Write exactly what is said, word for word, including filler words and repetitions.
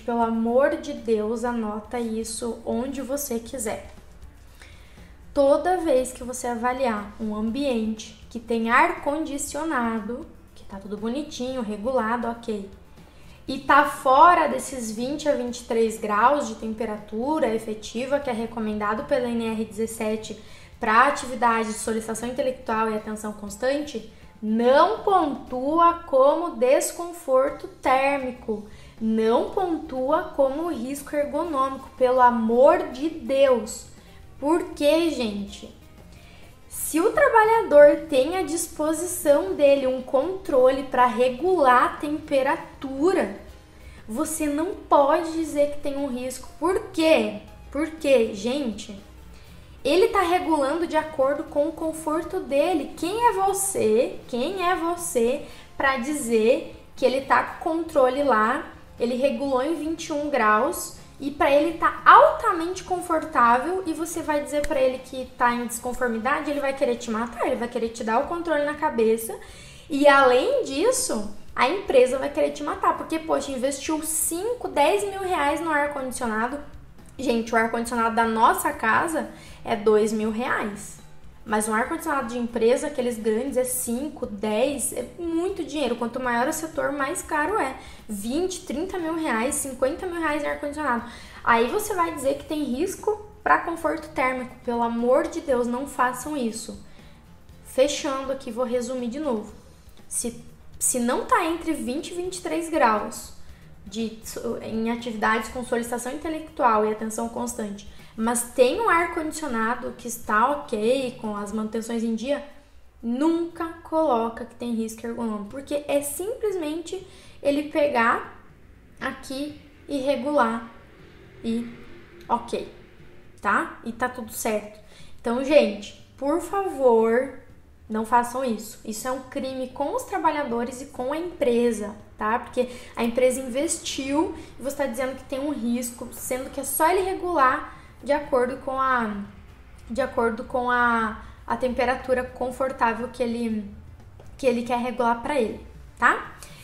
pelo amor de Deus, anota isso onde você quiser. Toda vez que você avaliar um ambiente que tem ar-condicionado, que tá tudo bonitinho, regulado, ok, e tá fora desses vinte a vinte e três graus de temperatura efetiva, que é recomendado pela N R dezessete para atividade de solicitação intelectual e atenção constante, não pontua como desconforto térmico, não pontua como risco ergonômico, pelo amor de Deus. Por quê, gente? Se o trabalhador tem à disposição dele um controle para regular a temperatura, você não pode dizer que tem um risco. Por quê? Porque, gente, ele está regulando de acordo com o conforto dele. Quem é você? Quem é você para dizer que ele está com controle lá, ele regulou em vinte e um graus e para ele tá altamente confortável e você vai dizer para ele que tá em desconformidade, ele vai querer te matar, ele vai querer te dar o controle na cabeça e além disso, a empresa vai querer te matar, porque, poxa, investiu cinco, dez mil reais no ar-condicionado. Gente, o ar-condicionado da nossa casa é dois mil reais. Mas um ar-condicionado de empresa, aqueles grandes, é cinco, dez, é muito dinheiro. Quanto maior o setor, mais caro é. vinte, trinta mil reais, cinquenta mil reais em ar-condicionado. Aí você vai dizer que tem risco para conforto térmico. Pelo amor de Deus, não façam isso. Fechando aqui, vou resumir de novo. Se, se não tá entre vinte e vinte e três graus de, em atividades com solicitação intelectual e atenção constante, mas tem um ar-condicionado que está ok, com as manutenções em dia, nunca coloca que tem risco ergonômico, porque é simplesmente ele pegar aqui e regular e ok, tá? E tá tudo certo. Então, gente, por favor, não façam isso. Isso é um crime com os trabalhadores e com a empresa, tá? Porque a empresa investiu e você está dizendo que tem um risco, sendo que é só ele regular de acordo com a, de acordo com a, a temperatura confortável que ele, que ele quer regular para ele, tá?